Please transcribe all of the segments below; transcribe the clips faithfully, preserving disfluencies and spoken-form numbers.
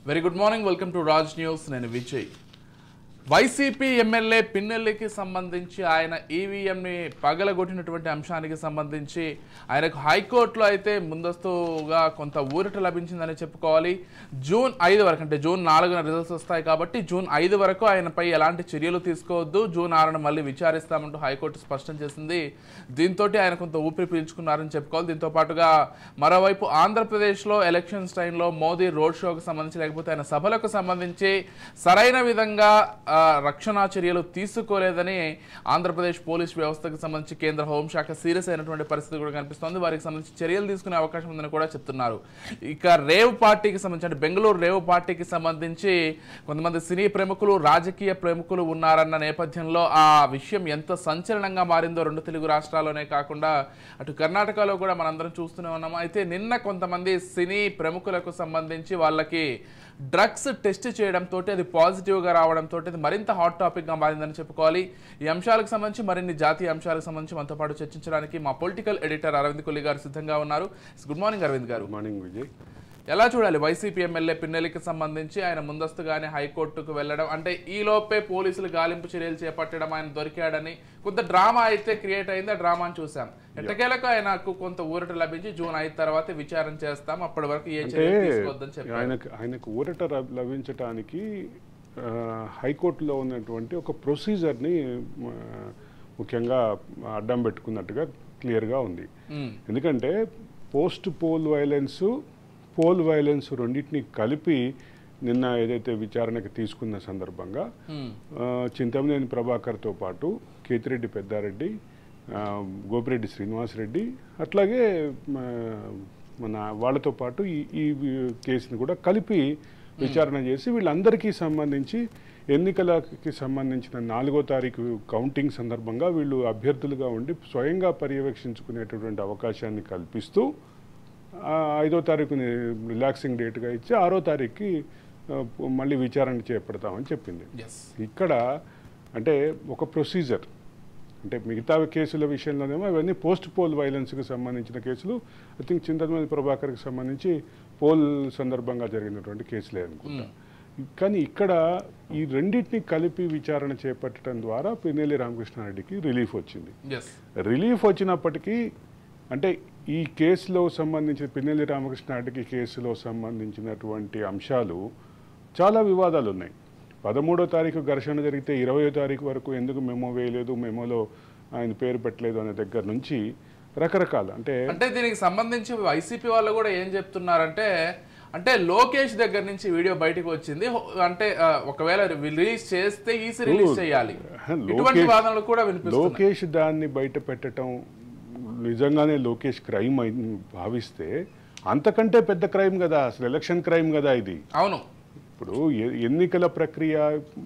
Very good morning, welcome to Raj news. నేను Vijay. YCP MLA పిన్నెల్లికి సంబంధించి ఆయన ఈవీఎంని పగలగొట్టినటువంటి అంశానికి సంబంధించి ఆయనకు హైకోర్టులో అయితే ముందస్తుగా కొంత ఊరట లభించిందని చెప్పుకోవాలి. జూన్ ఐదు వరకు అంటే జూన్ నాలుగున రిజల్ట్స్ వస్తాయి కాబట్టి జూన్ ఐదు వరకు ఆయనపై ఎలాంటి చర్యలు తీసుకోవద్దు, జూన్ ఆరున మళ్ళీ విచారిస్తామంటూ హైకోర్టు స్పష్టం చేసింది. దీంతో ఆయన కొంత ఊపిరి పీల్చుకున్నారని చెప్పుకోవాలి. దీంతో పాటుగా మరోవైపు ఆంధ్రప్రదేశ్లో ఎలక్షన్స్ టైంలో మోదీ రోడ్ షోకు సంబంధించి లేకపోతే ఆయన సభలకు సంబంధించి సరైన విధంగా రక్షణ చర్యలు తీసుకోలేదని ఆంధ్రప్రదేశ్ పోలీస్ వ్యవస్థకు సంబంధించి కేంద్ర హోంశాఖ సీరియస్ అయినటువంటి పరిస్థితి కూడా కనిపిస్తోంది. వారికి సంబంధించి చర్యలు తీసుకునే అవకాశం ఉందని కూడా చెప్తున్నారు. ఇక రేవ్ పార్టీకి సంబంధించి అంటే బెంగళూరు రేవ్ పార్టీకి సంబంధించి కొంతమంది సినీ ప్రముఖులు, రాజకీయ ప్రముఖులు ఉన్నారన్న నేపథ్యంలో ఆ విషయం ఎంత సంచలనంగా మారిందో రెండు తెలుగు రాష్ట్రాల్లోనే కాకుండా అటు కర్ణాటకలో కూడా మనందరం చూస్తూనే ఉన్నాము. అయితే నిన్న కొంతమంది సినీ ప్రముఖులకు సంబంధించి వాళ్ళకి డ్రగ్స్ టెస్ట్ చేయడంతో అది పాజిటివ్గా రావడంతో అది మరింత హాట్ టాపిక్గా మారిందని చెప్పుకోవాలి. ఈ అంశాలకు సంబంధించి మరిన్ని జాతీయ అంశాలకు సంబంధించి మనతో పాటు చర్చించడానికి మా పొలిటికల్ ఎడిటర్ అరవింద్ కొల్లి గారు సిద్ధంగా ఉన్నారు. గుడ్ మార్నింగ్ అరవింద్ గారు. Good morning Vijay. ఎలా చూడాలి వైసీపీ ఎమ్మెల్యే పిన్నెల్లికి సంబంధించి ఆయన ముందస్తుగానే హైకోర్టుకు వెళ్ళడం, అంటే ఈ లోపే పోలీసులు గాలింపు చర్యలు చేపట్టడం, ఆయన దొరికాడని కొంత డ్రామా అయితే క్రియేట్ అయింది. ఆ డ్రామాను చూసాం. ఎట్టకేలకు ఆయనకు కొంత ఊరట లభించి జూన్ ఐదు తర్వాత విచారణ చేస్తాం, అప్పటి వరకు ఏ చర్యలు తీసుకోవద్దని చెప్పారు. ఆయనకు ఆయనకు ఊరట లభించడానికి హైకోర్టులో ఉన్నటువంటి ఒక ప్రొసీజర్ని ముఖ్యంగా అడ్డం పెట్టుకున్నట్టుగా క్లియర్గా ఉంది. ఎందుకంటే post poll violence, poll violence రెండింటిని కలిపి నిన్న ఏదైతే విచారణకు తీసుకున్న సందర్భంగా చింతమనేని ప్రభాకర్తో పాటు కేతిరెడ్డి పెద్దారెడ్డి, గోపిరెడ్డి శ్రీనివాసరెడ్డి అట్లాగే మన వాళ్ళతో పాటు ఈ ఈ కేసుని కూడా కలిపి విచారణ చేసి వీళ్ళందరికీ సంబంధించి ఎన్నికలకి సంబంధించిన నాలుగో తారీఖు కౌంటింగ్ సందర్భంగా వీళ్ళు అభ్యర్థులుగా ఉండి స్వయంగా పర్యవేక్షించుకునేటటువంటి అవకాశాన్ని కల్పిస్తూ ఐదో తారీఖుని రిలాక్సింగ్ డేట్గా ఇచ్చి ఆరో తారీఖుకి మళ్ళీ విచారణ చేపడతామని చెప్పింది. ఇక్కడ అంటే ఒక ప్రొసీజర్ అంటే మిగతా కేసుల విషయంలోనేమో ఇవన్నీ పోస్ట్ పోల్ వైలెన్స్కి సంబంధించిన కేసులు. ఐ థింక్ చింతమనేని ప్రభాకర్కి సంబంధించి పోల్ సందర్భంగా జరిగినటువంటి కేసులే అనుకుంటా. కానీ ఇక్కడ ఈ రెండింటిని కలిపి విచారణ చేపట్టడం ద్వారా పిన్నెల్లి రామకృష్ణారెడ్డికి రిలీఫ్ వచ్చింది. రిలీఫ్ వచ్చినప్పటికీ అంటే ఈ కేసులో సంబంధించిన పిన్నెల్లి రామకృష్ణారెడ్డికి కేసులో సంబంధించినటువంటి అంశాలు చాలా వివాదాలు ఉన్నాయి. పదమూడో తారీఖు ఘర్షణ జరిగితే ఇరవయో తారీఖు వరకు ఎందుకు మెమో వేయలేదు, మెమోలో ఆయన పేరు పెట్టలేదు అనే దగ్గర నుంచి రకరకాల అంటే అంటే దీనికి సంబంధించి వైసీపీ వాళ్ళు కూడా ఏం చెప్తున్నారంటే అంటే లోకేష్ దగ్గర నుంచి వీడియో బయటకు వచ్చింది, అంటే ఒకవేళ రిలీజ్ చేస్తే ఈసీ రిలీజ్ చేయాలి, ఇటువంటి వాదనలు కూడా వినిపిస్తున్నాయి. లోకేష్ దాన్ని బయట పెట్టడం నిజంగానే లోకేష్ క్రైమ్ భావిస్తే అంతకంటే పెద్ద క్రైమ్ కదా, అసలు ఎలక్షన్ క్రైమ్ కదా ఇది. అవును. ఇప్పుడు ఎన్నికల ప్రక్రియ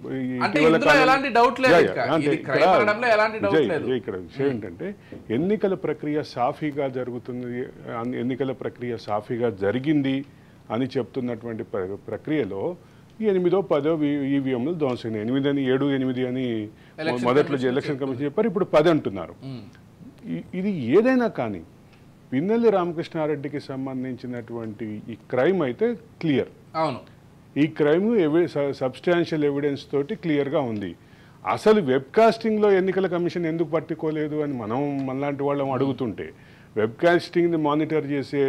ఇక్కడ విషయం ఏంటంటే ఎన్నికల ప్రక్రియ సాఫీగా జరుగుతుంది, ఎన్నికల ప్రక్రియ సాఫీగా జరిగింది అని చెప్తున్నటువంటి ప్రక్రియలో ఎనిమిదో పదో ఈవీఎంలు ధ్వంసం, ఎనిమిది అని ఏడు ఎనిమిది అని మొదట్లో ఎలక్షన్ కమిషన్ చెప్పారు, ఇప్పుడు పది అంటున్నారు. ఇది ఏదైనా కానీ పిన్నెల్లి రామకృష్ణారెడ్డికి సంబంధించినటువంటి ఈ క్రైమ్ అయితే క్లియర్. అవును. ఈ క్రైమ్ ఎవి సబ్స్టాన్షియల్ ఎవిడెన్స్ తోటి క్లియర్గా ఉంది. అసలు వెబ్కాస్టింగ్లో ఎన్నికల కమిషన్ ఎందుకు పట్టుకోలేదు అని మనం మనలాంటి వాళ్ళం అడుగుతుంటే, వెబ్కాస్టింగ్ని మానిటర్ చేసే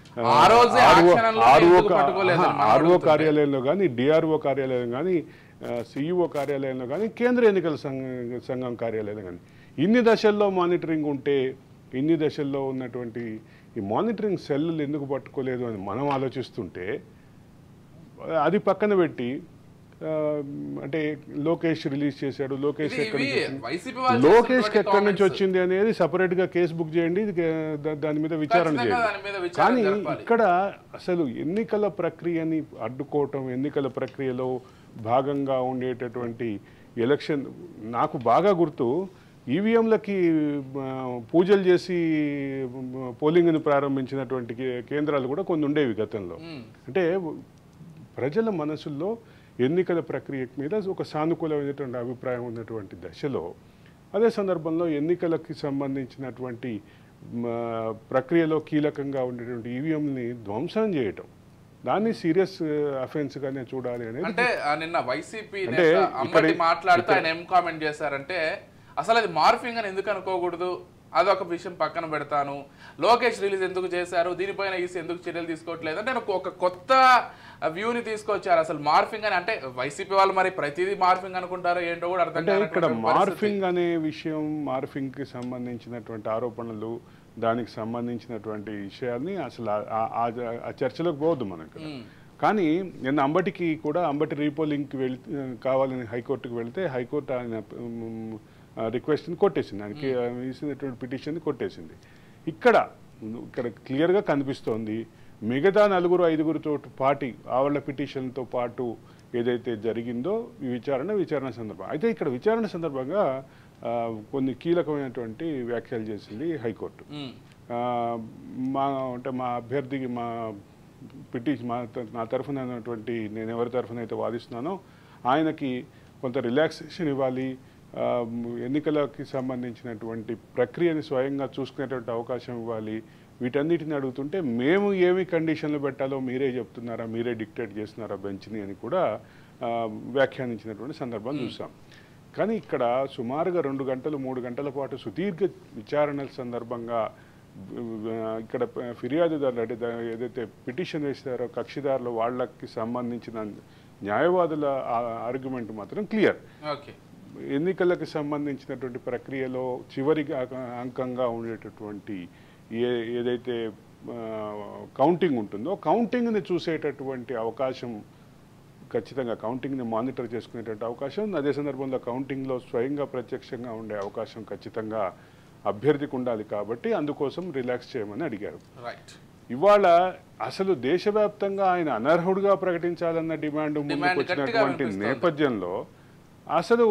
ఆర్ఓ కార్యాలయంలో కానీ, డిఆర్ఓ కార్యాలయం కానీ, సిఇఓ కార్యాలయంలో కానీ, కేంద్ర ఎన్నికల సంఘం కార్యాలయం కానీ ఇన్ని దశల్లో మానిటరింగ్ ఉంటే ఇన్ని దశల్లో ఉన్నటువంటి ఈ మానిటరింగ్ సెల్లు ఎందుకు పట్టుకోలేదు అని మనం ఆలోచిస్తుంటే, అది పక్కన పెట్టి అంటే లోకేష్ రిలీజ్ చేశాడు, లోకేష్ ఎక్కడి నుంచి లోకేష్కి ఎక్కడి నుంచి వచ్చింది అనేది సపరేట్గా కేసు బుక్ చేయండి, దాని మీద విచారణ చేయండి. కానీ ఇక్కడ అసలు ఎన్నికల ప్రక్రియని అడ్డుకోవటం, ఎన్నికల ప్రక్రియలో భాగంగా ఉండేటటువంటి ఎలక్షన్, నాకు బాగా గుర్తు ఈవీఎంలకి పూజలు చేసి పోలింగ్ని ప్రారంభించినటువంటి కేంద్రాలు కూడా కొన్ని ఉండేవి గతంలో. అంటే ప్రజల మనసుల్లో ఎన్నికల ప్రక్రియ మీద ఒక సానుకూలమైనటువంటి అభిప్రాయం ఉన్నటువంటి దశలో, అదే సందర్భంలో ఎన్నికలకి సంబంధించినటువంటి ప్రక్రియలో కీలకంగా ఉండేటువంటి ఈవీఎంని ధ్వంసం చేయటం, దాన్ని సీరియస్ అఫెన్స్ గానే చూడాలి అనేది. అంటే నిన్న వైసీపీ అంబటి మాట్లాడుతూ ఆయన ఏం కామెంట్ చేశారంటే అసలు అది మార్ఫింగ్ అని ఎందుకు అనుకోకూడదు, అదొక విషయం పక్కన పెడతాను, లోకేష్ రిలీజ్ ఎందుకు చేశారు, దీనిపైన ఈసీ ఎందుకు చర్యలు తీసుకోవట్లేదు అంటే ఒక కొత్త వ్యూని తీసుకొచ్చారు. అసలు మార్ఫింగ్ అని అంటే వైసీపీ వాళ్ళు మరి ప్రతిదీ మార్ఫింగ్ అనుకుంటారో ఏంటో కూడా అర్థం కాదు. ఇక్కడ మార్ఫింగ్ అనే విషయం, మార్ఫింగ్ కి సంబంధించినటువంటి ఆరోపణలు, దానికి సంబంధించినటువంటి విషయాల్ని అసలు ఆ చర్చలోకి పోవద్దు మనకు. కానీ నిన్న అంబటికి కూడా అంబటి రీపోలింగ్కి వెళ్ కావాలని హైకోర్టుకు వెళితే హైకోర్టు ఆయన రిక్వెస్ట్ని కొట్టేసింది, ఆయనకి ఇచ్చినటువంటి పిటిషన్ని కొట్టేసింది. ఇక్కడ ఇక్కడ క్లియర్గా కనిపిస్తోంది మిగతా నలుగురు ఐదుగురితో పాటి ఆవిడ పిటిషన్తో పాటు ఏదైతే జరిగిందో ఈ విచారణ విచారణ సందర్భం అయితే ఇక్కడ విచారణ సందర్భంగా కొన్ని కీలకమైనటువంటి వ్యాఖ్యలు చేసింది హైకోర్టు. మా అంటే మా అభ్యర్థికి మా పిటిషన్ మా నా తరఫున ఉన్నటువంటి నేను ఎవరి తరఫున అయితే వాదిస్తున్నానో ఆయనకి కొంత రిలాక్సేషన్ ఇవ్వాలి, ఎన్నికలకి సంబంధించినటువంటి ప్రక్రియని స్వయంగా చూసుకునేటువంటి అవకాశం ఇవ్వాలి, వీటన్నిటిని అడుగుతుంటే మేము ఏమి కండిషన్లు పెట్టాలో మీరే చెప్తున్నారా, మీరే డిక్టేట్ చేస్తున్నారా బెంచ్ని అని కూడా వ్యాఖ్యానించినటువంటి సందర్భం చూసాం. కానీ ఇక్కడ సుమారుగా రెండు గంటలు మూడు గంటల పాటు సుదీర్ఘ విచారణల సందర్భంగా ఇక్కడ ఫిర్యాదుదారులు అంటే ఏదైతే పిటిషన్ వేస్తారో కక్షిదారులు వాళ్ళకి సంబంధించిన న్యాయవాదుల ఆర్గ్యుమెంట్ మాత్రం క్లియర్. ఎన్నికలకు సంబంధించినటువంటి ప్రక్రియలో చివరి అంకంగా ఉండేటటువంటి ఏ ఏదైతే కౌంటింగ్ ఉంటుందో కౌంటింగ్ని చూసేటటువంటి అవకాశం ఖచ్చితంగా, కౌంటింగ్ని మానిటర్ చేసుకునేటువంటి అవకాశం, అదే సందర్భంలో కౌంటింగ్లో స్వయంగా ప్రత్యక్షంగా ఉండే అవకాశం ఖచ్చితంగా అభ్యర్థికి ఉండాలి. కాబట్టి అందుకోసం రిలాక్స్ చేయమని అడిగారు. ఇవాళ అసలు దేశవ్యాప్తంగా ఆయన అనర్హుడిగా ప్రకటించాలన్న డిమాండ్ ముందుకు వచ్చినటువంటి నేపథ్యంలో అసలు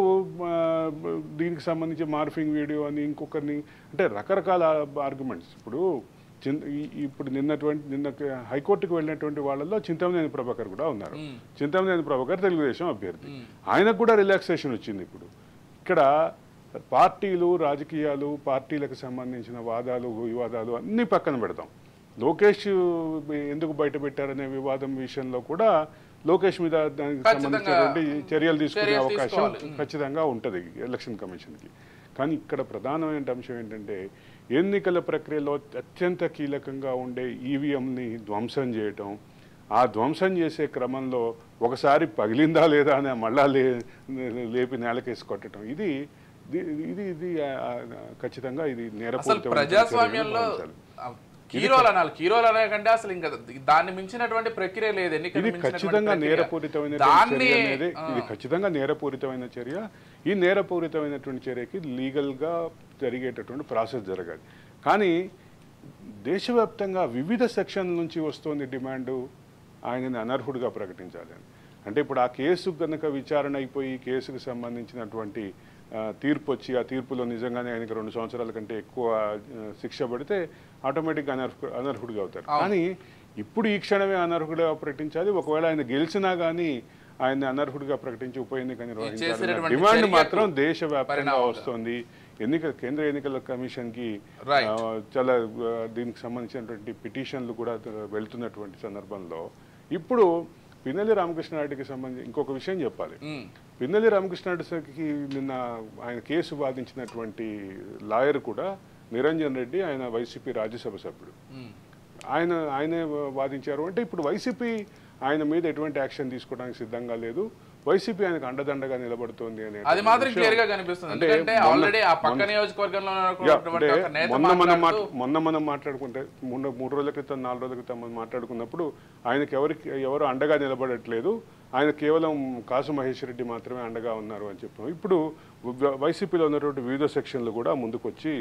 దీనికి సంబంధించి మార్ఫింగ్ వీడియో అని ఇంకొకరిని అంటే రకరకాల ఆర్గ్యుమెంట్స్. ఇప్పుడు ఇప్పుడు నిన్నటువంటి నిన్న హైకోర్టుకు వెళ్ళినటువంటి వాళ్ళలో చింతమనేని ప్రభాకర్ కూడా ఉన్నారు. చింతమనేని ప్రభాకర్ తెలుగుదేశం అభ్యర్థి, ఆయనకు కూడా రిలాక్సేషన్ వచ్చింది. ఇప్పుడు ఇక్కడ పార్టీలు రాజకీయాలు పార్టీలకు సంబంధించిన వాదాలు వివాదాలు అన్నీ పక్కన పెడతాం. లోకేష్ ఎందుకు బయట పెట్టారనే వివాదం విషయంలో కూడా లోకేష్ మీద దానికి సంబంధించినటువంటి చర్యలు తీసుకునే అవకాశం ఖచ్చితంగా ఉంటుంది ఎలక్షన్ కమిషన్కి. కానీ ఇక్కడ ప్రధానమైన అంశం ఏంటంటే ఎన్నికల ప్రక్రియలో అత్యంత కీలకంగా ఉండే ఈవీఎంని ధ్వంసం చేయటం, ఆ ధ్వంసం చేసే క్రమంలో ఒకసారి పగిలిందా లేదా అని మళ్ళా లే లేపి నేలకేసి కొట్టడం, ఇది ఇది ఇది ఖచ్చితంగా ఇది నేరపూరితమైన ప్రజాస్వామ్యంలో కీరోలు అనాలి. కీరోలు అనే కంటే అసలు ఇంకా దాన్ని మించినటువంటి ప్రక్రియ లేదు. ఇది ఖచ్చితంగా నేరపూరితమైన చర్య అనేది ఇది ఖచ్చితంగా నేరపూరితమైన చర్య. ఈ నేరపూరితమైనటువంటి చర్యకి లీగల్గా జరిగేటటువంటి ప్రాసెస్ జరగాలి. కానీ దేశవ్యాప్తంగా వివిధ సెక్షన్ల నుంచి వస్తుంది డిమాండు ఆయనని అనర్హుడిగా ప్రకటించాలి అని. అంటే ఇప్పుడు ఆ కేసు కనుక విచారణ అయిపోయి కేసుకు సంబంధించినటువంటి తీర్పు వచ్చి ఆ తీర్పులో నిజంగానే ఆయనకి రెండు సంవత్సరాల కంటే ఎక్కువ శిక్ష పడితే ఆటోమేటిక్గా అనర్హు అనర్హుడిగా అవుతారు. కానీ ఇప్పుడు ఈ క్షణమే అనర్హుడిగా ప్రకటించాలి. ఒకవేళ ఆయన గెలిచినా కానీ ఆయన అనర్హుడిగా ప్రకటించి ఉప ఎన్నిక నిర్వహించాలి డిమాండ్ మాత్రం దేశవ్యాప్తంగా వస్తుంది. ఎన్నికల కేంద్ర ఎన్నికల కమిషన్కి చాలా దీనికి సంబంధించినటువంటి పిటిషన్లు కూడా వెళ్తున్నటువంటి సందర్భంలో ఇప్పుడు పిన్నెల్లి రామకృష్ణారెడ్డికి సంబంధించి ఇంకొక విషయం చెప్పాలి. పిన్నెల్లి రామకృష్ణారెడ్డికి నిన్న ఆయన కేసు వాదించినటువంటి లాయర్ కూడా నిరంజన్ రెడ్డి, ఆయన వైసీపీ రాజ్యసభ సభ్యుడు, ఆయన ఆయనే వాదించారు. అంటే ఇప్పుడు వైసీపీ ఆయన మీద ఎటువంటి యాక్షన్ తీసుకోవడానికి సిద్ధంగా లేదు, వైసీపీ ఆయనకు అండదండగా నిలబడుతోంది అనే అది మాత్రం క్లియర్ గా కనిపిస్తుంది. అంటే ఆల్రెడీ ఆ పక్క నియోజకవర్గంలో మొన్న మనం మొన్న మనం మాట్లాడుకుంటే మొన్న మూడు రోజుల క్రితం నాలుగు రోజుల క్రితం మనం మాట్లాడుకున్నప్పుడు ఆయనకి ఎవరికి ఎవరు అండగా నిలబడట్లేదు, ఆయన కేవలం కాసు మహేష్ రెడ్డి మాత్రమే అండగా ఉన్నారు అని చెప్పాం. ఇప్పుడు వైసీపీలో ఉన్నటువంటి వివిధ సెక్షన్లు కూడా ముందుకొచ్చి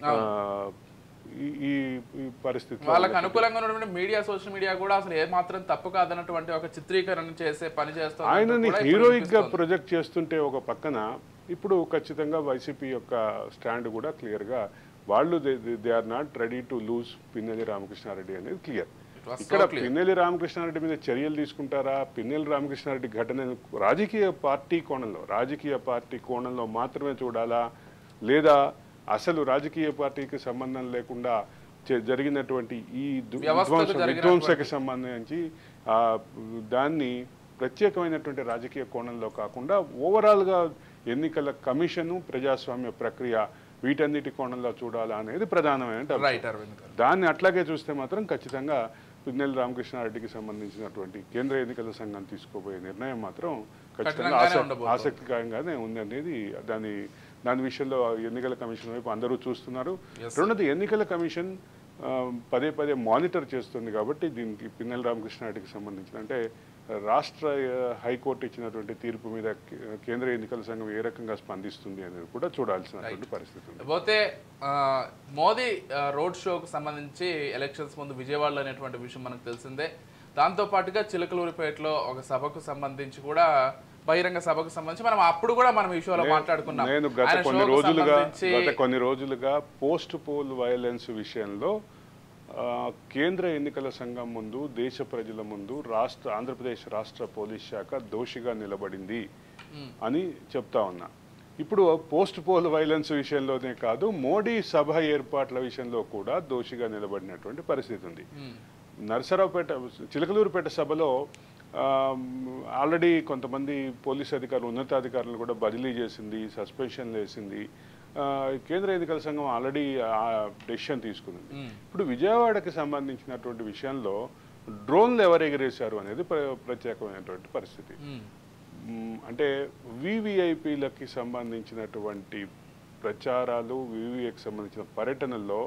ఈ పరిస్థితి వాళ్ళకి అనుకూలంగా ఉన్నటువంటి మీడియా సోషల్ మీడియా కూడా అసలు ఏ మాత్రం తప్పు కాదన్నటువంటి ఒక చిత్రీకరణ చేసే పని చేస్తారు. ఆయనని హీరోయిక్ గా ప్రొజెక్ట్ చేస్తుంటే ఒక పక్కన ఇప్పుడు ఖచ్చితంగా వైసీపీ యొక్క స్టాండ్ కూడా క్లియర్ గా వాళ్ళు they are not ready to lose Pinnelli Ramakrishna Reddy అనేది క్లియర్. ఇక్కడ పిన్నెల్లి రామకృష్ణారెడ్డి మీద చర్యలు తీసుకుంటారా, పిన్నెల్లి రామకృష్ణారెడ్డి ఘటన రాజకీయ పార్టీ కోణంలో రాజకీయ పార్టీ కోణంలో మాత్రమే చూడాలా, లేదా అసలు రాజకీయ పార్టీకి సంబంధం లేకుండా జరిగినటువంటి ఈ విధ్వంసకి సంబంధించి దాన్ని ప్రత్యేకమైనటువంటి రాజకీయ కోణంలో కాకుండా ఓవరాల్గా ఎన్నికల కమిషను ప్రజాస్వామ్య ప్రక్రియ వీటన్నిటి కోణంలో చూడాలా అనేది ప్రధానమైన దాన్ని అట్లాగే చూస్తే మాత్రం ఖచ్చితంగా పిన్నెల్లి రామకృష్ణారెడ్డికి సంబంధించినటువంటి కేంద్ర ఎన్నికల సంఘం తీసుకోబోయే నిర్ణయం మాత్రం ఖచ్చితంగా ఆసక్తికరంగానే ఉంది అనేది దాని దాని విషయంలో ఎన్నికల కమిషన్ వైపు అందరూ చూస్తున్నారు. రెండోది ఎన్నికల కమిషన్ పదే పదే మానిటర్ చేస్తుంది కాబట్టి దీనికి పిన్నెల్లి రామకృష్ణారెడ్డికి సంబంధించిన అంటే రాష్ట్ర హైకోర్టు ఇచ్చినటువంటి తీర్పు మీద కేంద్ర ఎన్నికల సంఘం ఏ రకంగా స్పందిస్తుంది అనేది కూడా చూడాల్సినటువంటి పరిస్థితి ఉంది. పోతే మోదీ రోడ్ షోకు సంబంధించి ఎలక్షన్స్ ముందు విజయవాడలో అనేటువంటి విషయం మనకు తెలిసిందే. దాంతో పాటుగా చిలకలూరిపేటలో ఒక సభకు సంబంధించి కూడా బహిరంగ సభకు సంబంధించి మనం అప్పుడు కూడా మనం ఈ షోలో మాట్లాడుకున్నాం. నేను గత కొన్ని రోజులుగా గత కొన్ని రోజులుగా పోస్ట్ పోల్ వైలెన్స్ విషయంలో కేంద్ర ఎన్నికల సంఘం ముందు దేశ ప్రజల ముందు రాష్ట్ర ఆంధ్రప్రదేశ్ రాష్ట్ర పోలీస్ శాఖ దోషిగా నిలబడింది అని చెప్తా ఉన్నా. ఇప్పుడు పోస్ట్ పోల్ వైలెన్స్ విషయంలోనే కాదు మోడీ సభ ఏర్పాట్ల విషయంలో కూడా దోషిగా నిలబడినటువంటి పరిస్థితి ఉంది. నరసరావుపేట చిలకలూరుపేట సభలో ఆల్రెడీ కొంతమంది పోలీస్ అధికారులు ఉన్నతాధికారులను కూడా బదిలీ చేసింది, సస్పెన్షన్లు వేసింది. కేంద్ర ఎన్నికల సంఘం ఆల్రెడీ ఆ డెసిషన్ తీసుకుంది. ఇప్పుడు విజయవాడకి సంబంధించినటువంటి విషయంలో డ్రోన్లు ఎవరు ఎగిరేశారు అనేది ప్రత్యేకమైనటువంటి పరిస్థితి. అంటే వివిఐపీలకి సంబంధించినటువంటి ప్రచారాలు వివిఐకి సంబంధించిన పర్యటనల్లో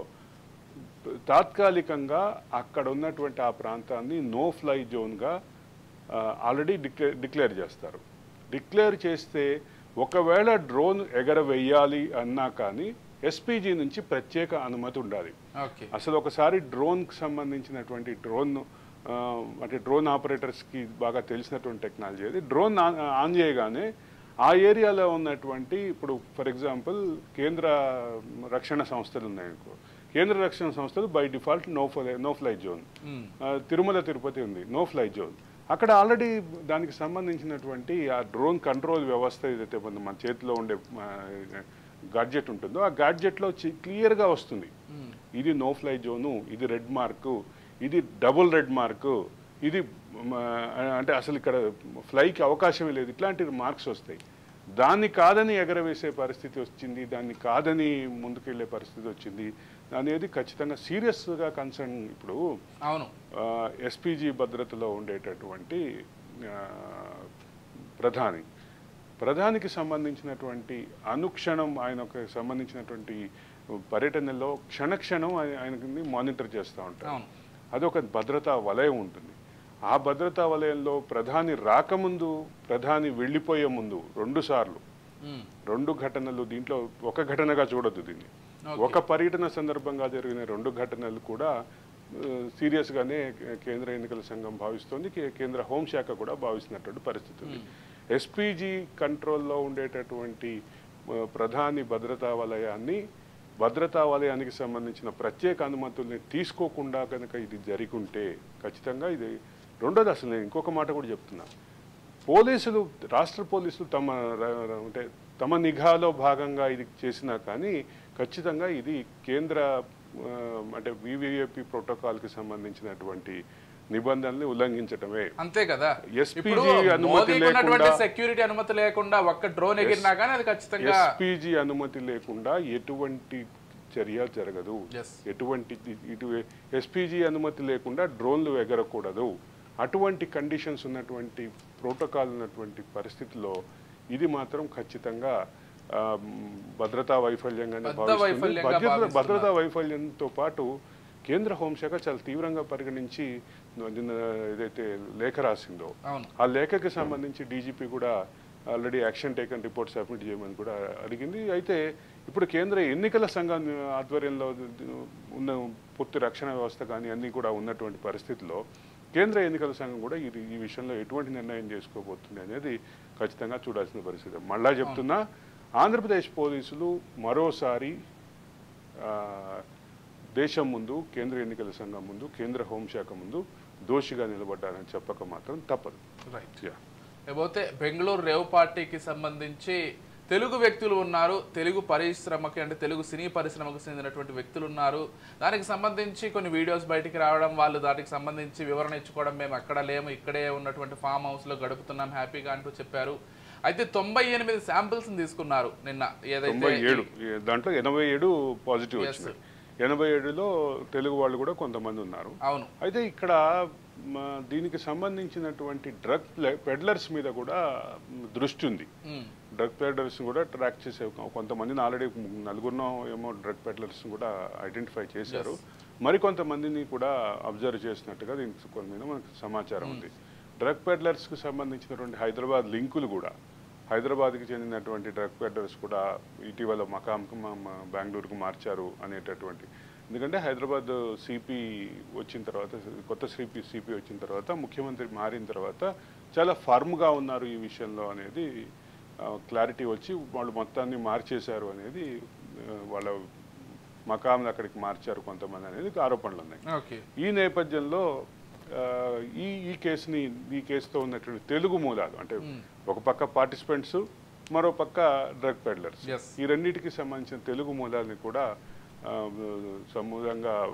తాత్కాలికంగా అక్కడ ఉన్నటువంటి ఆ ప్రాంతాన్ని నో ఫ్లై జోన్గా ఆల్రెడీ డిక్లేర్ డిక్లేర్ చేస్తారు. డిక్లేర్ చేస్తే ఒకవేళ డ్రోన్ ఎగరవేయాలి అన్నా కానీ ఎస్పీజీ నుంచి ప్రత్యేక అనుమతి ఉండాలి. అసలు ఒకసారి డ్రోన్కి సంబంధించినటువంటి డ్రోన్ అంటే డ్రోన్ ఆపరేటర్స్కి బాగా తెలిసినటువంటి టెక్నాలజీ అది. డ్రోన్ ఆన్ చేయగానే ఆ ఏరియాలో ఉన్నటువంటి ఇప్పుడు ఫర్ ఎగ్జాంపుల్ కేంద్ర రక్షణ సంస్థలు ఉన్నాయనుకో, కేంద్ర రక్షణ సంస్థలు by default no fly no fly zone. Tirumala Tirupati ఉంది నో ఫ్లై జోన్. అక్కడ ఆల్రెడీ దానికి సంబంధించినటువంటి ఆ డ్రోన్ కంట్రోల్ వ్యవస్థ ఏదైతే మన చేతిలో ఉండే గాడ్జెట్ ఉంటుందో ఆ గాడ్జెట్లో క్లియర్గా వస్తుంది ఇది నో ఫ్లై జోను, ఇది రెడ్ మార్కు, ఇది డబుల్ రెడ్ మార్కు, ఇది అంటే అసలు ఇక్కడ ఫ్లైకి అవకాశమే లేదు, ఇట్లాంటి మార్క్స్ వస్తాయి. దాన్ని కాదని ఎగరవేసే పరిస్థితి వచ్చింది, దాన్ని కాదని ముందుకెళ్లే పరిస్థితి వచ్చింది అనేది ఖచ్చితంగా సీరియస్గా కన్సర్న్. ఇప్పుడు అవును ఎస్పీజీ భద్రతలో ఉండేటటువంటి ప్రధాని ప్రధానికి సంబంధించినటువంటి అనుక్షణం ఆయనకు సంబంధించినటువంటి పర్యటనలో క్షణక్షణం ఆయనకి మానిటర్ చేస్తూ ఉంటారు. అదొక భద్రతా వలయం ఉంటుంది. ఆ భద్రతా వలయంలో ప్రధాని రాకముందు ప్రధాని వెళ్ళిపోయే ముందు రెండు సార్లు రెండు ఘటనలు, దీంట్లో ఒక ఘటనగా చూడొద్దు దీన్ని, ఒక పర్యటన సందర్భంగా జరిగిన రెండు ఘటనలు కూడా సీరియస్గానే కేంద్ర ఎన్నికల సంఘం భావిస్తోంది, కేంద్ర హోంశాఖ కూడా భావిస్తున్నటువంటి పరిస్థితి ఉంది. ఎస్పీజీ కంట్రోల్లో ఉండేటటువంటి ప్రధాని భద్రతా వలయాన్ని భద్రతా వలయానికి సంబంధించిన ప్రత్యేక అనుమతుల్ని తీసుకోకుండా కనుక ఇది జరుగుంటే ఖచ్చితంగా ఇది రెండోది. అసలు నేను ఇంకొక మాట కూడా చెప్తున్నా, పోలీసులు రాష్ట్ర పోలీసులు తమ అంటే తమ నిఘాలో భాగంగా ఇది చేసినా కానీ ఖచ్చితంగా ఇది కేంద్ర అంటే వివిఐపి ప్రోటోకాల్కి సంబంధించినటువంటి నిబంధనల్ని ఉల్లంఘించటమే. అంతే కదా. ఎస్పీజీ అనుమతి లేకుండా సెక్యూరిటీ అనుమతి లేకుండా ఒక్క డ్రోన్ ఎగిరినా కానీ అది ఖచ్చితంగా ఎస్పీజీ అనుమతి లేకుండా ఎటువంటి చర్య జరగదు. ఎటువంటి ఇటు ఎస్పీజీ అనుమతి లేకుండా డ్రోన్లు ఎగరకూడదు. అటువంటి కండిషన్స్ ఉన్నటువంటి ప్రోటోకాల్ ఉన్నటువంటి పరిస్థితిలో ఇది మాత్రం ఖచ్చితంగా భద్రతా వైఫల్యంగానే భావిస్తుంది. భద్రత భద్రతా వైఫల్యంతో పాటు కేంద్ర హోంశాఖ చాలా తీవ్రంగా పరిగణించి ఏదైతే లేఖ రాసిందో ఆ లేఖకి సంబంధించి డీజీపీ కూడా already action taken report submit చేయమని కూడా అడిగింది. అయితే ఇప్పుడు కేంద్ర ఎన్నికల సంఘం ఆధ్వర్యంలో ఉన్న పూర్తి రక్షణ వ్యవస్థ కానీ అన్నీ కూడా ఉన్నటువంటి పరిస్థితిలో కేంద్ర ఎన్నికల సంఘం కూడా ఇది ఈ విషయంలో ఎటువంటి నిర్ణయం చేసుకోబోతుంది అనేది ఖచ్చితంగా చూడాల్సిన పరిస్థితి. మళ్ళా చెప్తున్నా, ఆంధ్రప్రదేశ్ పోలీసులు మరోసారి దేశం ముందు కేంద్ర ఎన్నికల సంఘం ముందు కేంద్ర హోంశాఖ ముందు దోషిగా నిలబడ్డారని చెప్పక మాత్రం తప్పదు. రైట్. లేకపోతే బెంగళూరు రేవ్ పార్టీకి సంబంధించి తెలుగు వ్యక్తులు ఉన్నారు, తెలుగు పరిశ్రమకి అంటే తెలుగు సినీ పరిశ్రమకు చెందినటువంటి వ్యక్తులు ఉన్నారు. దానికి సంబంధించి కొన్ని వీడియోస్ బయటికి రావడం, వాళ్ళు దానికి సంబంధించి వివరణ ఇచ్చుకోవడం, మేము అక్కడ లేము ఇక్కడే ఉన్నటువంటి ఫామ్ హౌస్లో గడుపుతున్నాం హ్యాపీగా అంటూ చెప్పారు. అయితే తొంభై ఎనిమిది శాంపిల్స్ తీసుకున్నారు నిన్న. ఏదైతే ఏడు దాంట్లో ఎనభై ఏడు పాజిటివ్ వచ్చింది. ఎనభై ఏడులో తెలుగు వాళ్ళు కూడా కొంతమంది ఉన్నారు. అవును. అయితే ఇక్కడ దీనికి సంబంధించినటువంటి డ్రగ్ పెడ్లర్స్ మీద కూడా దృష్టి ఉంది. డ్రగ్ పెడ్లర్స్ కూడా ట్రాక్ చేసే కొంతమందిని ఆల్రెడీ నలుగురినో ఏమో డ్రగ్ పెడ్లర్స్ కూడా ఐడెంటిఫై చేశారు. మరికొంతమందిని కూడా అబ్జర్వ్ చేసినట్టుగా దీనికి కొన్ని మీద మనకు సమాచారం ఉంది. డ్రగ్ పెడ్లర్స్కి సంబంధించినటువంటి హైదరాబాద్ లింకులు కూడా, హైదరాబాద్కి చెందినటువంటి డ్రగ్ పెడ్లర్స్ కూడా ఇటీవల మకాంకు బెంగళూరుకు మార్చారు అనేటటువంటి. ఎందుకంటే హైదరాబాద్ సిపి వచ్చిన తర్వాత, కొత్త సిపి సిపి వచ్చిన తర్వాత, ముఖ్యమంత్రి మారిన తర్వాత చాలా ఫర్మ్గా ఉన్నారు ఈ విషయంలో అనేది క్లారిటీ వచ్చి వాళ్ళు మొత్తాన్ని మార్చేశారు అనేది, వాళ్ళ మకాంలు అక్కడికి మార్చారు కొంతమంది అనేది ఆరోపణలు ఉన్నాయి. ఈ నేపథ్యంలో ఈ ఈ కేసుని ఈ కేసుతో ఉన్నటువంటి తెలుగు మూలాలు అంటే ఒక పక్క పార్టిసిపెంట్స్, మరో పక్క డ్రగ్ పెడ్లర్స్, ఈ రెండింటికి సంబంధించిన తెలుగు మూలాలని కూడా సమూలంగా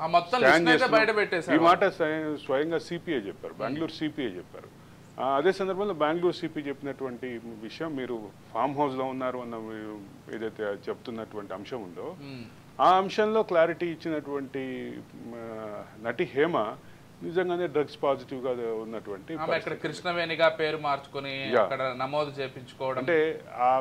ఈ మాట స్వయంగా సిపిఐ చెప్పారు, బెంగళూరు సిపిఐ చెప్పారు. అదే సందర్భంలో బెంగళూరు సిపి చెప్పినటువంటి విషయం, మీరు ఫామ్ హౌస్లో ఉన్నారు అన్న ఏదైతే చెప్తున్నటువంటి అంశం ఉందో ఆ అంశంలో క్లారిటీ ఇచ్చినటువంటి నటి హేమ నిజంగానే డ్రగ్స్ పాజిటివ్ గా ఉన్నటువంటి కృష్ణవేణిగా పేరు మార్చుకొని అక్కడ నమోదు చేయించుకోవడం, అంటే ఆ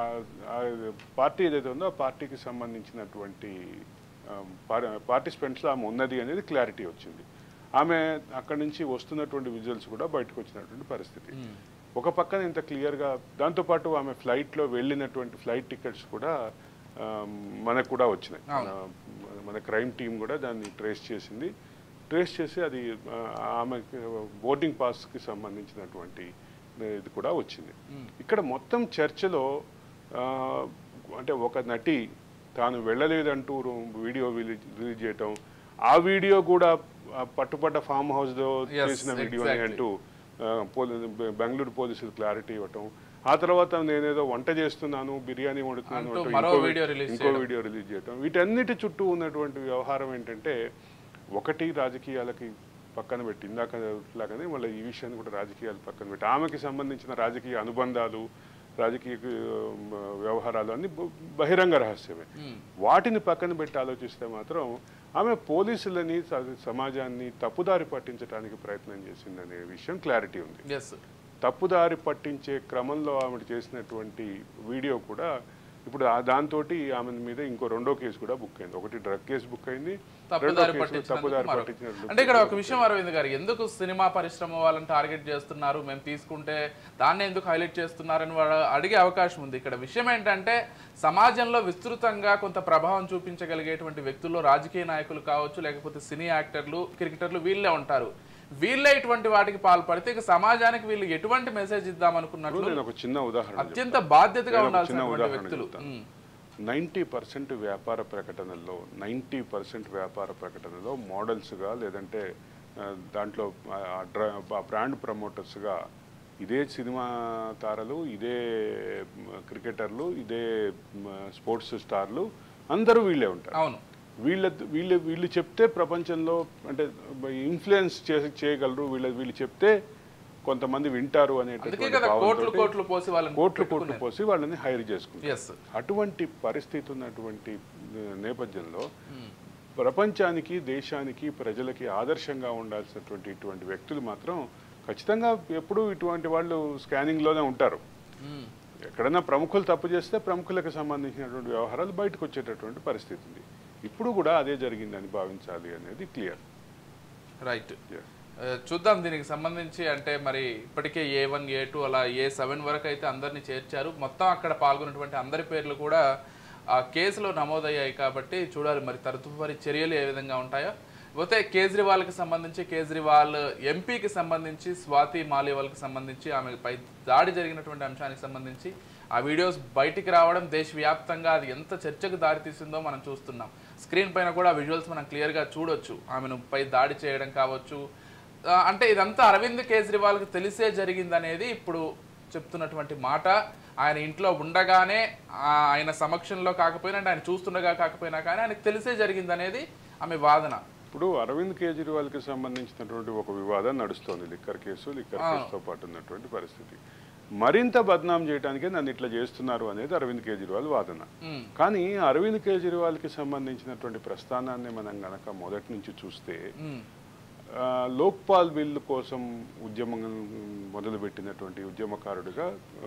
పార్టీ ఏదైతే ఉందో ఆ పార్టీకి సంబంధించినటువంటి పార్టిసిపెంట్స్ ఆమె ఉన్నది అనేది క్లారిటీ వచ్చింది. ఆమె అక్కడి నుంచి వస్తున్నటువంటి విజువల్స్ కూడా బయటకు వచ్చినటువంటి పరిస్థితి. ఒక పక్కన ఇంత క్లియర్గా, దాంతోపాటు ఆమె ఫ్లైట్లో వెళ్ళినటువంటి ఫ్లైట్ టికెట్స్ కూడా మనకు కూడా వచ్చినాయి. మన క్రైమ్ టీం కూడా దాన్ని ట్రేస్ చేసింది. ట్రేస్ చేసి అది ఆమె బోర్డింగ్ పాస్కి సంబంధించినటువంటి ఇది కూడా వచ్చింది. ఇక్కడ మొత్తం చర్చలో అంటే ఒక నటి తాను వెళ్ళలేదంటూ వీడియో రిలీజ్ చేయటం, ఆ వీడియో కూడా పట్టుపడ్డ ఫామ్ హౌస్లో చేసిన వీడియో అంటూ బెంగళూరు పోలీసులు క్లారిటీ ఇవ్వటం, ఆ తర్వాత నేనేదో వంట చేస్తున్నాను, బిర్యానీ వండుతున్నాను ఇంకో వీడియో రిలీజ్ చేయటం, వీటన్నిటి చుట్టూ ఉన్నటువంటి వ్యవహారం ఏంటంటే ఒకటి రాజకీయాలకి పక్కన పెట్టి, ఇందాక లాగానే మళ్ళీ ఈ విషయాన్ని కూడా రాజకీయాలు పక్కన పెట్టి ఆమెకి సంబంధించిన రాజకీయ అనుబంధాలు, రాజకీయ వ్యవహారాలు అన్ని బహిరంగ రహస్యమే. వాటిని పక్కన పెట్టి ఆలోచిస్తే మాత్రం ఆమె పోలీసులని, సమాజాన్ని తప్పుదారి పట్టించడానికి ప్రయత్నం చేసిందనే విషయం క్లారిటీ ఉంది. తప్పుదారి పట్టించే క్రమంలో ఆమె చేసినటువంటి వీడియో కూడా ఇప్పుడు దాంతో ఆమె మీద ఇంకో రెండో కేసు కూడా బుక్ అయింది. ఒకటి డ్రగ్ కేసు బుక్ అయింది, తప్పుదారి పట్టించిన. అంటే ఇక్కడ ఒక విషయం అరవింద్ గారు, ఎందుకు సినిమా పరిశ్రమ వాళ్ళని టార్గెట్ చేస్తున్నారు, మేము తీసుకుంటే దాన్ని ఎందుకు హైలైట్ చేస్తున్నారని వాళ్ళు అడిగే అవకాశం ఉంది. ఇక్కడ విషయం ఏంటంటే సమాజంలో విస్తృతంగా కొంత ప్రభావం చూపించగలిగేటువంటి వ్యక్తుల్లో రాజకీయ నాయకులు కావచ్చు, లేకపోతే సినీ యాక్టర్లు, క్రికెటర్లు వీళ్ళే ఉంటారు. వీళ్ళే ఇటువంటి వాటికి పాల్పడితే ఇక సమాజానికి వీళ్ళు ఎటువంటి మెసేజ్ ఇద్దాం అనుకున్నట్లు ఒక చిన్న ఉదాహరణ, అత్యంత బాధ్యతగా ఉండాల్సిన వ్యక్తులు. నైంటీ పర్సెంట్ వ్యాపార ప్రకటనల్లో నైంటీ పర్సెంట్ వ్యాపార ప్రకటనలో మోడల్స్గా, లేదంటే దాంట్లో బ్రాండ్ ప్రమోటర్స్గా ఇదే సినిమా తారలు, ఇదే క్రికెటర్లు, ఇదే స్పోర్ట్స్ స్టార్లు అందరూ వీళ్ళే ఉంటారు. అవును. వీళ్ళ వీళ్ళు వీళ్ళు చెప్తే ప్రపంచంలో అంటే ఇన్ఫ్లుయెన్స్ చేసి చేయగలరు, వీళ్ళ వీళ్ళు చెప్తే కొంతమంది వింటారు అనేటటువంటి కోట్లు కోట్లు పోసి వాళ్ళని హైర్ చేసుకుంటారు. అటువంటి పరిస్థితి ఉన్నటువంటి నేపథ్యంలో ప్రపంచానికి, దేశానికి, ప్రజలకి ఆదర్శంగా ఉండాల్సినటువంటి ఇటువంటి వ్యక్తులు మాత్రం ఖచ్చితంగా ఎప్పుడూ ఇటువంటి వాళ్ళు స్కానింగ్లోనే ఉంటారు. ఎక్కడైనా ప్రముఖులు తప్పు చేస్తే ప్రముఖులకు సంబంధించినటువంటి వ్యవహారాలు బయటకు వచ్చేటటువంటి పరిస్థితి ఉంది. ఇప్పుడు కూడా అదే జరిగిందని భావించాలి అనేది క్లియర్. రైట్, చూద్దాం దీనికి సంబంధించి. అంటే మరి ఇప్పటికే ఏ వన్ ఏ టూ అలా ఏ సెవెన్ వరకు అయితే అందరినీ చేర్చారు. మొత్తం అక్కడ పాల్గొన్నటువంటి అందరి పేర్లు కూడా ఆ కేసులో నమోదయ్యాయి కాబట్టి చూడాలి మరి తదుపరి చర్యలు ఏ విధంగా ఉంటాయో. పోతే కేజ్రీవాల్కి సంబంధించి, కేజ్రీవాల్ ఎంపీకి సంబంధించి, స్వాతి మాలివాల్కి సంబంధించి ఆమెపై దాడి జరిగినటువంటి అంశానికి సంబంధించి ఆ వీడియోస్ బయటికి రావడం దేశవ్యాప్తంగా అది ఎంత చర్చకు దారితీసిందో మనం చూస్తున్నాం. స్క్రీన్ పైన కూడా విజువల్స్ మనం క్లియర్గా చూడొచ్చు. ఆమెను పై దాడి చేయడం కావచ్చు, అంటే ఇదంతా అరవింద్ కేజ్రీవాల్కి తెలిసే జరిగిందనేది ఇప్పుడు చెప్తున్నటువంటి మాట ఆయన ఇంట్లో ఉండగానే ఆయన సమక్షంలో కాకపోయినా అంటే ఆయన చూస్తుండగా కాకపోయినా కానీ ఆయనకు తెలిసే జరిగింది అనేది ఆమె వాదన. ఇప్పుడు అరవింద్ కేజ్రీవాల్కి సంబంధించినటువంటి ఒక వివాదం నడుస్తోంది, లిక్కర్ కేసు లిక్కర్ కేసుతో పాటు ఉన్నటువంటి పరిస్థితి. మరింత బద్నాం చేయడానికే నన్ను ఇట్లా చేస్తున్నారు అనేది అరవింద్ కేజ్రీవాల్ వాదన. కానీ అరవింద్ కేజ్రీవాల్కి సంబంధించినటువంటి ప్రస్థానాన్ని మనం గనక మొదటి నుంచి చూస్తే లోక్పాల్ బిల్లు కోసం ఉద్యమం మొదలుపెట్టినటువంటి ఉద్యమకారుడిగా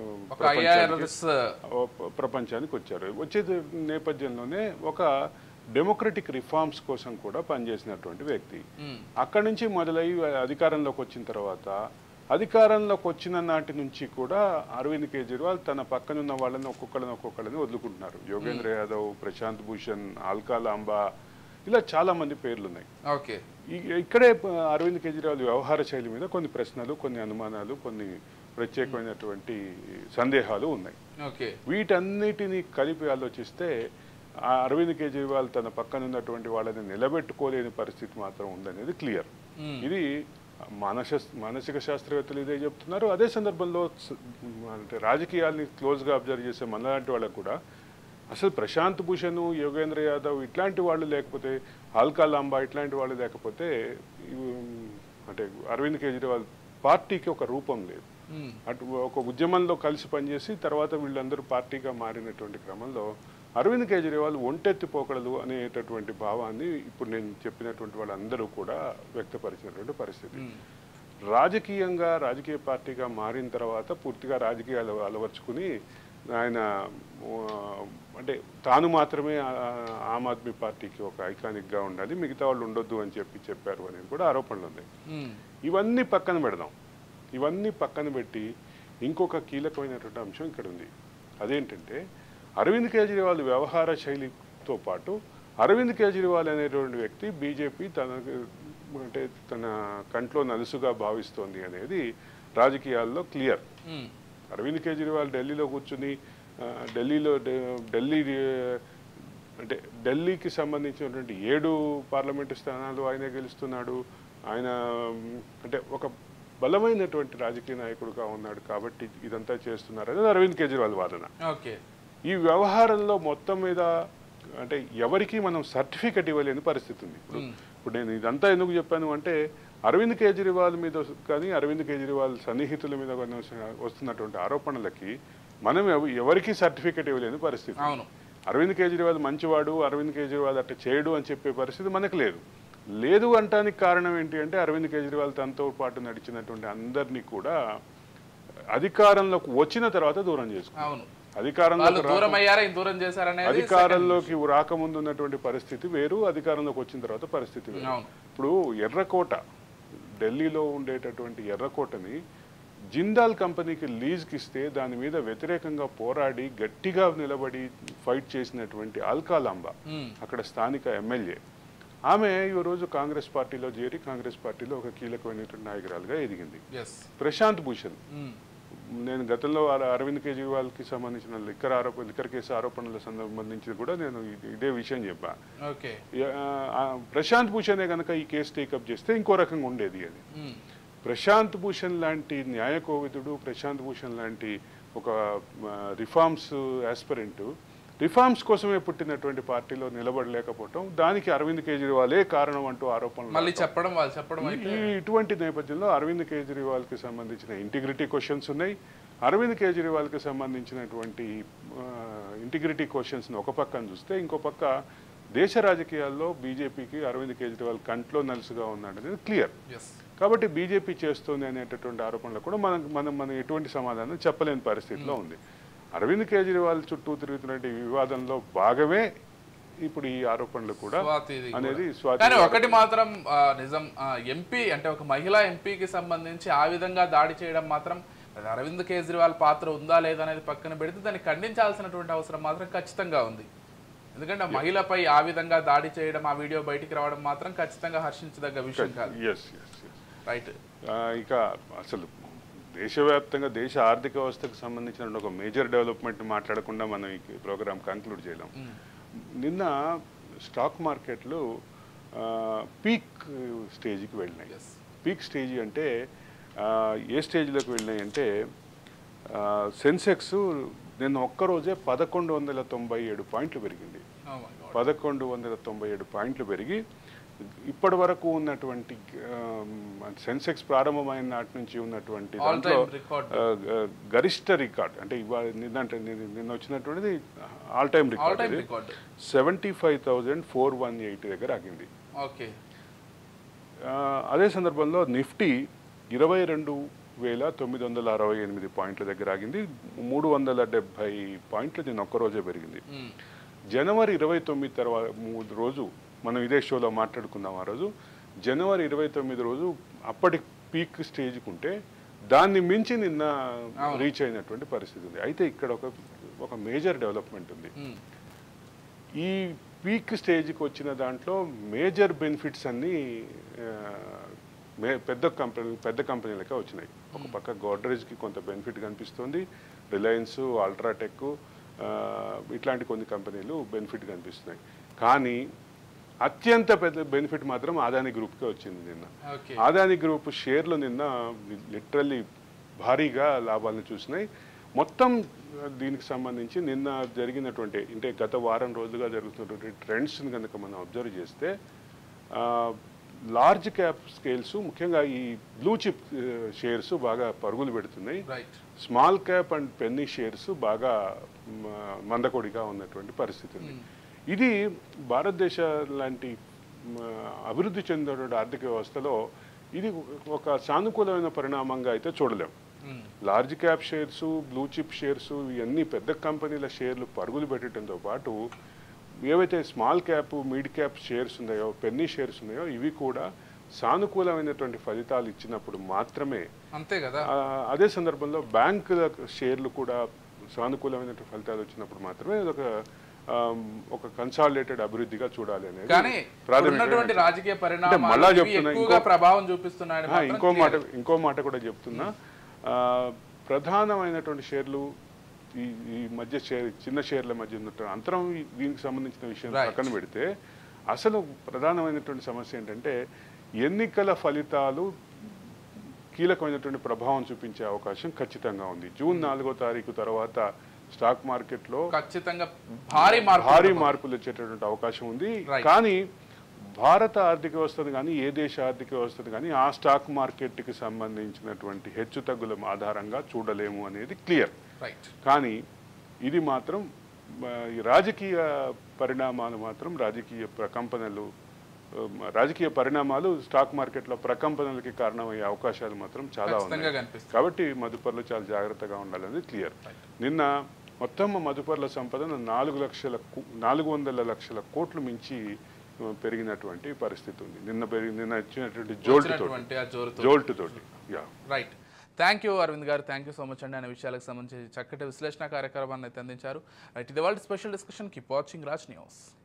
ప్రపంచానికి వచ్చారు. వచ్చే నేపథ్యంలోనే ఒక డెమోక్రటిక్ రిఫార్మ్స్ కోసం కూడా పనిచేసినటువంటి వ్యక్తి. అక్కడి నుంచి మొదలై అధికారంలోకి వచ్చిన తర్వాత అధికారంలోకి వచ్చిన నాటి నుంచి కూడా అరవింద్ కేజ్రీవాల్ తన పక్కనున్న వాళ్ళని ఒక్కొక్కరిని ఒక్కొక్కరిని వదులుకుంటున్నారు. యోగేంద్ర యాదవ్, ప్రశాంత్ భూషణ్, అల్కా లాంబా, ఇలా చాలా మంది పేర్లు ఉన్నాయి. ఓకే, ఇక్కడే అరవింద్ కేజ్రీవాల్ వ్యవహార శైలి మీద కొన్ని ప్రశ్నలు, కొన్ని అనుమానాలు, కొన్ని ప్రత్యేకమైనటువంటి సందేహాలు ఉన్నాయి. ఓకే, వీటన్నిటిని కలిపి ఆలోచిస్తే అరవింద్ కేజ్రీవాల్ తన పక్కన ఉన్నటువంటి వాళ్ళని నిలబెట్టుకోలేని పరిస్థితి మాత్రం ఉందనేది క్లియర్. ఇది మానస మానసిక శాస్త్రవేత్తలు ఇదే చెప్తున్నారు. అదే సందర్భంలో అంటే రాజకీయాల్ని క్లోజ్గా అబ్జర్వ్ చేసే మనలాంటి వాళ్ళకు కూడా అసలు ప్రశాంత్ భూషణ్, యోగేంద్ర యాదవ్ ఇట్లాంటి వాళ్ళు లేకపోతే, అల్కా లాంబా ఇట్లాంటి వాళ్ళు లేకపోతే అంటే అరవింద్ కేజ్రీవాల్ పార్టీకి ఒక రూపం లేదు. అటు ఒక ఉద్యమంలో కలిసి పనిచేసి తర్వాత వీళ్ళందరూ పార్టీగా మారినటువంటి క్రమంలో అరవింద్ కేజ్రీవాల్ ఒంటెత్తి పోకడలు అనేటటువంటి భావాన్ని ఇప్పుడు నేను చెప్పినటువంటి వాళ్ళందరూ కూడా వ్యక్తపరిచినటువంటి పరిస్థితి. రాజకీయంగా రాజకీయ పార్టీగా మారిన తర్వాత పూర్తిగా రాజకీయాలు అలవర్చుకుని ఆయన అంటే తాను మాత్రమే ఆమ్ ఆద్మీ పార్టీకి ఒక ఐకానిక్గా ఉండాలి, మిగతా వాళ్ళు ఉండొద్దు అని చెప్పి చెప్పారు అనేది కూడా ఆరోపణలు ఉన్నాయి. ఇవన్నీ పక్కన పెడదాం. ఇవన్నీ పక్కన పెట్టి ఇంకొక కీలకమైనటువంటి అంశం ఇక్కడ ఉంది. అదేంటంటే అరవింద్ కేజ్రీవాల్ వ్యవహార శైలితో పాటు అరవింద్ కేజ్రీవాల్ అనేటువంటి వ్యక్తి బీజేపీ తన అంటే తన కంట్లో నలుసుగా భావిస్తోంది అనేది రాజకీయాల్లో క్లియర్. అరవింద్ కేజ్రీవాల్ ఢిల్లీలో కూర్చుని ఢిల్లీలో ఢిల్లీ అంటే ఢిల్లీకి సంబంధించినటువంటి ఏడు పార్లమెంటు స్థానాలు ఆయనే గెలుస్తున్నాడు. ఆయన అంటే ఒక బలమైనటువంటి రాజకీయ నాయకుడుగా ఉన్నాడు కాబట్టి ఇదంతా చేస్తున్నారు అనేది అరవింద్ కేజ్రీవాల్ వాదన. ఈ వ్యవహారంలో మొత్తం మీద అంటే ఎవరికి మనం సర్టిఫికెట్ ఇవ్వలేని పరిస్థితి ఉంది. ఇప్పుడు ఇప్పుడు నేను ఇదంతా ఎందుకు చెప్పాను అంటే అరవింద్ కేజ్రీవాల్ మీద కానీ అరవింద్ కేజ్రీవాల్ సన్నిహితుల మీద వస్తున్నటువంటి ఆరోపణలకి మనం ఎవరికి సర్టిఫికెట్ ఇవ్వలేని పరిస్థితి. అరవింద్ కేజ్రీవాల్ మంచివాడు, అరవింద్ కేజ్రీవాల్ అట్లా చేయడు అని చెప్పే పరిస్థితి మనకు లేదు. లేదు అంటానికి కారణం ఏంటి అంటే అరవింద్ కేజ్రీవాల్ తనతో పాటు నడిచినటువంటి అందరినీ కూడా అధికారంలోకి వచ్చిన తర్వాత దూరం చేసుకున్నారు. అధికారంలోకి రాకముందు ఉన్నటువంటి పరిస్థితి వేరు, అధికారంలోకి వచ్చిన తర్వాత పరిస్థితి వేరు. ఇప్పుడు ఎర్రకోట, ఢిల్లీలో ఉండేటటువంటి ఎర్రకోటని జిందాల్ కంపెనీకి లీజ్కి ఇస్తే దాని మీద వ్యతిరేకంగా పోరాడి గట్టిగా నిలబడి ఫైట్ చేసినటువంటి అల్కా లాంబా అక్కడ స్థానిక ఎమ్మెల్యే, ఆమె ఈ రోజు కాంగ్రెస్ పార్టీలో చేరి కాంగ్రెస్ పార్టీలో ఒక కీలకమైనటువంటి నాయకురాలుగా ఎదిగింది. ప్రశాంత్ భూషణ్, నేను గతంలో అరవింద్ కేజ్రీవాల్కి సంబంధించిన లిక్కర్ ఆరోప లిక్కర్ కేసు ఆరోపణలకు సంబంధించి కూడా నేను ఇదే విషయం చెప్పా. ప్రశాంత్ భూషణే కనుక ఈ కేసు టేకప్ చేస్తే ఇంకో రకంగా ఉండేది. అది ప్రశాంత్ భూషణ్ లాంటి న్యాయ కోవిదుడు, ప్రశాంత్ భూషణ్ లాంటి ఒక రిఫార్మ్స్ ఆస్పిరెంట్, రిఫార్మ్స్ కోసమే పుట్టినటువంటి పార్టీలో నిలబడలేకపోవటం, దానికి అరవింద్ కేజ్రీవాలే కారణం అంటూ ఆరోపణలు చెప్పడం చెప్పడం ఇటువంటి నేపథ్యంలో అరవింద్ కేజ్రీవాల్కి సంబంధించిన ఇంటిగ్రిటీ క్వశ్చన్స్ ఉన్నాయి. అరవింద్ కేజ్రీవాల్కి సంబంధించినటువంటి ఇంటిగ్రిటీ క్వశ్చన్స్ని ఒక పక్కన చూస్తే ఇంకో పక్క దేశ రాజకీయాల్లో బీజేపీకి అరవింద్ కేజ్రీవాల్ కంట్లో నలుసుగా ఉన్నాడు అనేది క్లియర్. కాబట్టి బీజేపీ చేస్తుంది అనేటటువంటి ఆరోపణలు కూడా మనం మనం మనం ఎటువంటి సమాధానం చెప్పలేని పరిస్థితిలో ఉంది. అరవింద్ కేజ్రీవాల్ చుట్టూ తిరుగుతున్న వివాదంలో భాగమే ఇప్పుడు ఈ ఆరోపణలు కూడా అనేది. కానీ ఒకటి మాత్రం నిజం, ఎంపీ అంటే ఒక మహిళా ఎంపీకి సంబంధించి ఆ విధంగా దాడి చేయడం మాత్రం అరవింద్ కేజ్రీవాల్ పాత్ర ఉందా లేదా అనేది పక్కన పెడితే దాన్ని ఖండించాల్సినటువంటి అవసరం మాత్రం ఖచ్చితంగా ఉంది. ఎందుకంటే మహిళపై ఆ విధంగా దాడి చేయడం, ఆ వీడియో బయటికి రావడం మాత్రం ఖచ్చితంగా హర్షించదగ్గ విషయం కాదు. రైట్. ఇక అసలు దేశవ్యాప్తంగా దేశ ఆర్థిక వ్యవస్థకు సంబంధించిన ఒక మేజర్ డెవలప్మెంట్ మాట్లాడకుండా మనం ఈ ప్రోగ్రామ్ కంక్లూడ్ చేయలేం. నిన్న స్టాక్ మార్కెట్లు పీక్ స్టేజ్కి వెళ్ళినాయి. పీక్ స్టేజ్ అంటే ఏ స్టేజ్లోకి వెళ్ళినాయి అంటే సెన్సెక్స్ నిన్న ఒక్కరోజే పదకొండు వందల తొంభై ఏడు పాయింట్లు పెరిగింది. పదకొండు వందల తొంభై ఏడు పాయింట్లు పెరిగి ఇప్పటి వరకు ఉన్నటువంటి సెన్సెక్స్ ప్రారంభమైన నాటి నుంచి ఉన్నటువంటి దాంట్లో గరిష్ట రికార్డ్ అంటే ఇవాళ నిన్న అంటే నిన్న వచ్చినటువంటిది all time record seventy five thousand four one eight దగ్గర ఆగింది. అదే సందర్భంలో నిఫ్టీ ఇరవై రెండు వేల తొమ్మిది వందల అరవై ఎనిమిది పాయింట్ల దగ్గర ఆగింది. మూడు వందల డెబ్బై పాయింట్లు నేను ఒక్కరోజే పెరిగింది. జనవరి ఇరవై తొమ్మిది తర్వాత రోజు మనం ఇదే షోలో మాట్లాడుకున్నాం. ఆ రోజు జనవరి ఇరవై తొమ్మిది రోజు అప్పటి పీక్ స్టేజ్కి ఉంటే దాన్ని మించి నిన్న రీచ్ అయినటువంటి పరిస్థితి ఉంది. అయితే ఇక్కడ ఒక ఒక మేజర్ డెవలప్మెంట్ ఉంది. ఈ పీక్ స్టేజ్కి వచ్చిన దాంట్లో మేజర్ బెనిఫిట్స్ అన్నీ మే పెద్ద కంపెనీ పెద్ద కంపెనీలకే వచ్చినాయి. ఒక పక్క గోడ్రేజ్కి కొంత బెనిఫిట్ కనిపిస్తుంది, రిలయన్స్, అల్ట్రాటెక్ ఇట్లాంటి కొన్ని కంపెనీలు బెనిఫిట్ కనిపిస్తున్నాయి. కానీ అత్యంత పెద్ద బెనిఫిట్ మాత్రం అదానీ గ్రూప్కే వచ్చింది నిన్న. అదానీ గ్రూప్ షేర్లు నిన్న లిటరల్లీ భారీగా లాభాలను చూసినాయి. మొత్తం దీనికి సంబంధించి నిన్న జరిగినటువంటి అంటే గత వారం రోజులుగా జరుగుతున్నటువంటి ట్రెండ్స్ని కనుక మనం అబ్జర్వ్ చేస్తే లార్జ్ క్యాప్ స్కేల్స్ ముఖ్యంగా ఈ బ్లూ చిప్ షేర్స్ బాగా పరుగులు పెడుతున్నాయి. Small cap and penny shares బాగా మందకొడిగా ఉన్నటువంటి పరిస్థితి ఉంది. ఇది భారతదేశ లాంటి అభివృద్ధి చెందినటువంటి ఆర్థిక వ్యవస్థలో ఇది ఒక సానుకూలమైన పరిణామంగా అయితే చూడలేం. Large cap shares, blue chip shares ఇవన్నీ పెద్ద కంపెనీల షేర్లు పరుగులు పెట్టడంతో పాటు ఏవైతే small cap, mid cap shares ఉన్నాయో, పెన్నీ షేర్స్ ఉన్నాయో ఇవి కూడా సానుకూలమైనటువంటి ఫలితాలు ఇచ్చినప్పుడు మాత్రమే. అంతే కదా. అదే సందర్భంలో బ్యాంకుల షేర్లు కూడా సానుకూలమైనటువంటి ఫలితాలు వచ్చినప్పుడు మాత్రమే ఒక ఒక కన్సాలిడేటెడ్ అభివృద్ధిగా చూడాలి అనేది ప్రాథమిక రాజకీయ పరిణామాలు మళ్ళా చెప్తున్నా ప్రభావం చూపిస్తున్నాయి. ఇంకో మాట ఇంకో మాట కూడా చెప్తున్నా, ప్రధానమైనటువంటి షేర్లు ఈ ఈ మధ్య షేర్ చిన్న షేర్ల మధ్య ఉన్నటువంటి అంతరం దీనికి సంబంధించిన విషయం పక్కన పెడితే అసలు ప్రధానమైనటువంటి సమస్య ఏంటంటే ఎన్నికల ఫలితాలు కీలకమైనటువంటి ప్రభావం చూపించే అవకాశం ఖచ్చితంగా ఉంది. జూన్ నాలుగో తారీఖు తర్వాత స్టాక్ మార్కెట్లో ఖచ్చితంగా భారీ భారీ మార్పులు వచ్చేటటువంటి అవకాశం ఉంది. కానీ భారత ఆర్థిక వ్యవస్థను కానీ ఏ దేశ ఆర్థిక వ్యవస్థను కానీ ఆ స్టాక్ మార్కెట్కి సంబంధించినటువంటి హెచ్చు తగ్గుల ఆధారంగా చూడలేము అనేది క్లియర్. కానీ ఇది మాత్రం రాజకీయ పరిణామాలు మాత్రం రాజకీయ ప్రకంపనలు రాజకీయ పరిణామాలు స్టాక్ మార్కెట్లో ప్రకంపనలకి కారణమయ్యే అవకాశాలు మాత్రం చాలా ఉన్నాయి. కాబట్టి మదుపర్లు చాలా జాగ్రత్తగా ఉండాలని క్లియర్. నిన్న మొత్తం మదుపర్ల సంపదను నాలుగు లక్షల నాలుగు వందల లక్షల కోట్లు మించి పెరిగినటువంటి పరిస్థితి ఉంది. నిన్న పెరిగి నిన్న ఇచ్చినటువంటి జోల్ట్ తోటి జోల్ట్ తోటి రైట్. థ్యాంక్ యూ అరవింద్ గారు, థ్యాంక్ యూ సో మచ్ అండి. అనే విషయాలకు సంబంధించి చక్కటి విశ్లేషణ కార్యక్రమాన్ని అయితే అందించారు. రైట్, ఇది వాళ్ళ special discussion. Keep watching Raj news.